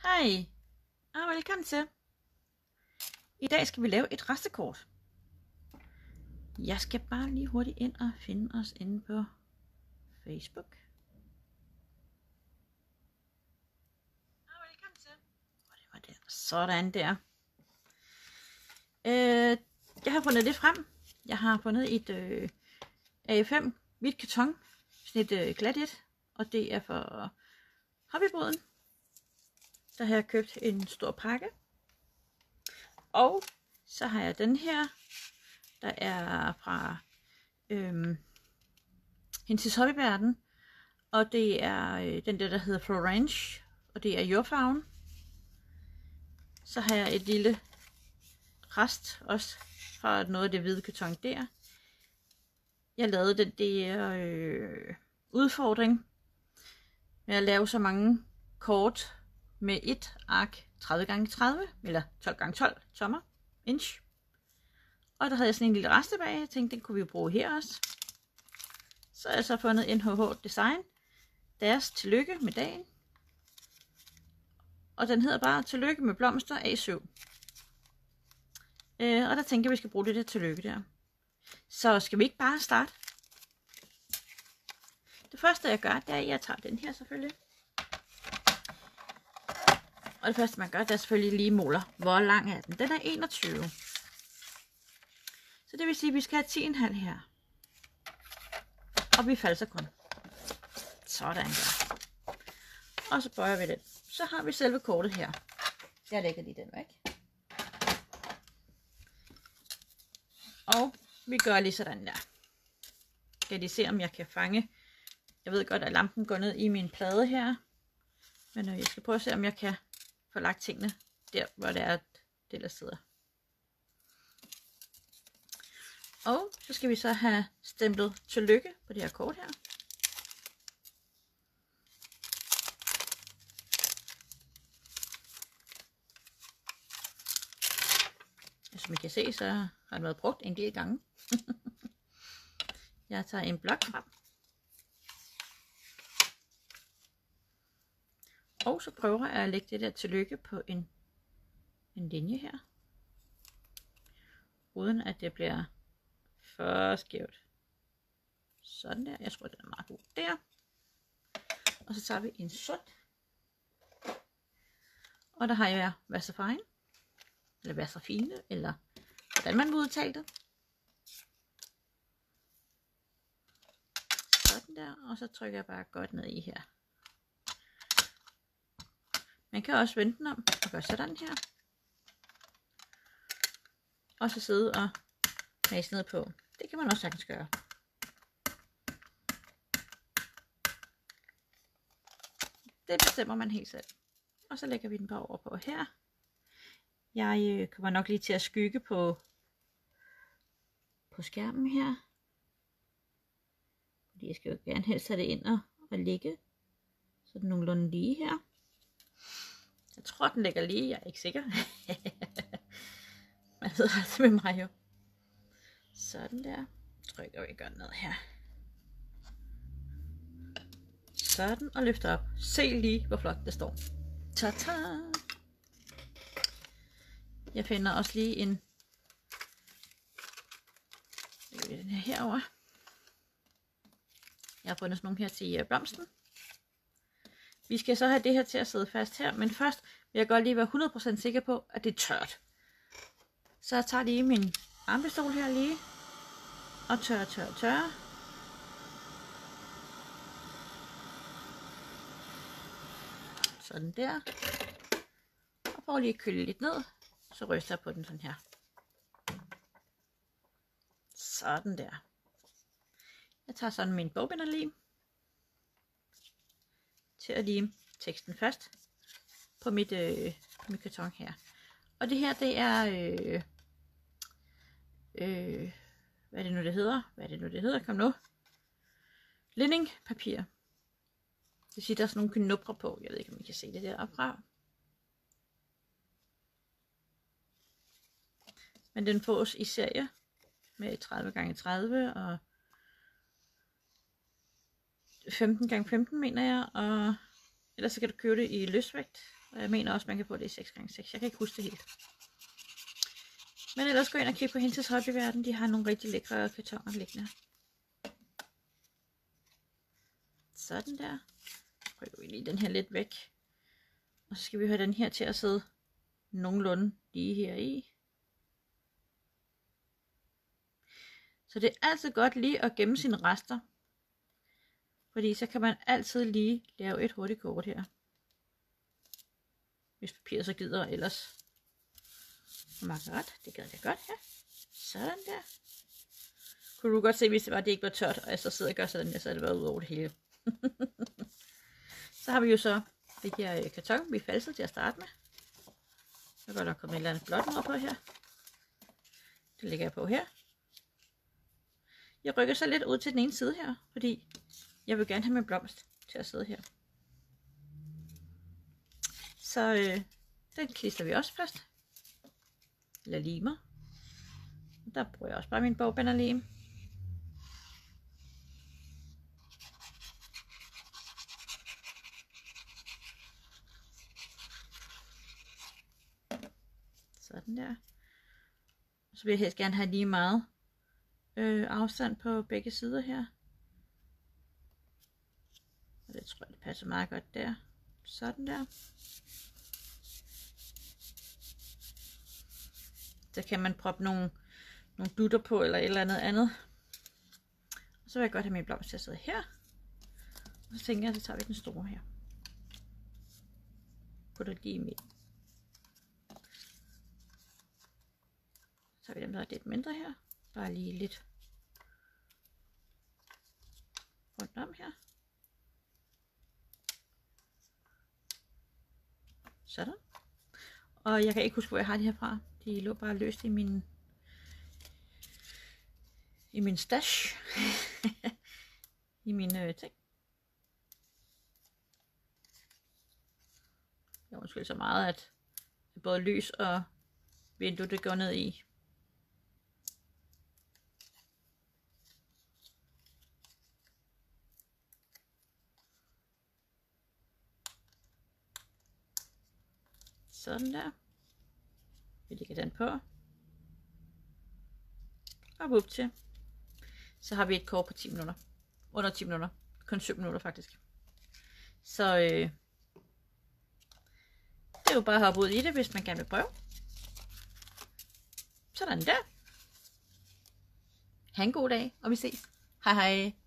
Hej og velkommen til. I dag skal vi lave et restekort. Jeg skal bare lige hurtigt ind og finde os inde på Facebook. Og velkommen til. Og det var der. Sådan der. Jeg har fundet det frem. Jeg har fundet et A5 hvidt karton. Sådan et glat et. Og det er for hobbybåden. Der har jeg købt en stor pakke. Og så har jeg den her, der er fra Hendes Hobbyverden. Og det er den der hedder Florange. Og det er jordfarven. Så har jeg et lille rest også fra noget af det hvide karton der. Jeg lavede den der udfordring med at lave så mange kort med et ark 30x30 eller 12x12 tommer inch. Og der havde jeg sådan en lille rest tilbage. Jeg tænkte, den kunne vi jo bruge her også. Så har jeg så fundet NHH Design. Deres tillykke med dagen. Og den hedder bare tillykke med blomster A7. Og der tænker jeg, vi skal bruge det der tillykke der. Så skal vi ikke bare starte? Det første jeg gør, det er, at jeg tager den her selvfølgelig. Og det første man gør, det er selvfølgelig lige måler, hvor lang er den. Den er 21. Så det vil sige, at vi skal have 10,5 her. Og vi falser kun. Sådan der. Og så bøjer vi den. Så har vi selve kortet her. Jeg lægger lige den væk. Og vi gør lige sådan der. Skal lige se, om jeg kan fange. Jeg ved godt, at lampen går ned i min plade her. Men jeg skal prøve at se, om jeg kan få lagt tingene der, hvor det er, det der sidder. Og så skal vi så have stemplet tillykke på det her kort her. Som I kan se, så har den været brugt en del gange. Jeg tager en blok frem. Og så prøver jeg at lægge det der tillykke på en linje her. Uden at det bliver for skævt. Sådan der. Jeg tror, det er meget god der. Og så tager vi en sort. Og der har jeg Vaseline. Eller Vaseline. Eller hvordan man vil udtale det. Sådan der. Og så trykker jeg bare godt ned i her. Man kan også vende den om og gøre sådan her. Og så sidde og mase ned på. Det kan man også sagtens gøre. Det bestemmer man helt selv. Og så lægger vi den bare over på her. Jeg kommer nok lige til at skygge på skærmen her. Fordi jeg skal jo gerne helst have det ind og ligge. Så den nogenlunde lige her. Jeg tror, den ligger lige. Jeg er ikke sikker. Man ved altså med mig jo. Sådan der. Trykker vi godt ned her. Sådan, og løfter op. Se lige, hvor flot det står. Ta-ta! Jeg finder også lige en... den her herovre. Jeg har fundet sådan nogle her til blomsten. Vi skal så have det her til at sidde fast her, men først vil jeg godt lige være 100% sikker på, at det er tørt. Så jeg tager lige min armpistol her lige, og tørre. Sådan der. Og prøv lige at køle lidt ned, så ryster jeg på den sådan her. Sådan der. Jeg tager sådan min bogbinderlim til at lime teksten fast på mit karton her. Og det her, det er hvad er det nu det hedder? Kom nu. Lindingpapir. Det vil sige, der er sådan nogle knupper på. Jeg ved ikke, om I kan se det deroppe fra. Men den fås i serie med 30x30 og 15x15 mener jeg, og ellers så kan du købe det i løsvægt, Og jeg mener også, man kan få det i 6x6. Jeg kan ikke huske det helt. Men ellers gå ind og kigge på Hinses Hobbyverden. De har nogle rigtig lækre kartoner liggende. Sådan der. Rykker vi lige den her lidt væk. Og så skal vi have den her til at sidde nogenlunde lige her i. Så det er altid godt lige at gemme sine rester. Fordi så kan man altid lige lave et hurtigt kort her. Hvis papiret så gider ellers. Margaret, det gad jeg godt her. Sådan der. Kunne du godt se, hvis det var, det ikke var tørt, og jeg så sidder og gør sådan, så havde det været ud over det hele. Så har vi jo så det her karton, vi falset til at starte med. Så går der kommet et eller andet blåt noget på her. Det lægger jeg på her. Jeg rykker så lidt ud til den ene side her, fordi jeg vil gerne have min blomst til at sidde her. Så den klister vi også fast. Eller limer. Der bruger jeg også bare min bogbinderlim. Sådan der. Og så vil jeg helst gerne have lige meget afstand på begge sider her. Og det tror jeg, det passer meget godt der. Sådan der. Så kan man proppe nogle dutter på eller et eller andet. Og så vil jeg godt have min blomst til at sidde her. Og så tænker jeg, så tager vi den store her. Putter lige i midten. Så tager vi dem, der er lidt mindre her. Bare lige lidt rundt om her. Sådan. Og jeg kan ikke huske, hvor jeg har de her fra. De lå bare løst i min stash. I mine ting. Jeg undskyld så meget, at både lys og vindue det går ned i. Sådan der. Vi lægger den på. Og vup til. Så har vi et kort på 10 minutter. Under 10 minutter. Kun 7 minutter faktisk. Så det er jo bare at hoppe ud i det, hvis man gerne vil prøve. Sådan der. Ha' en god dag, og vi ses. Hej hej.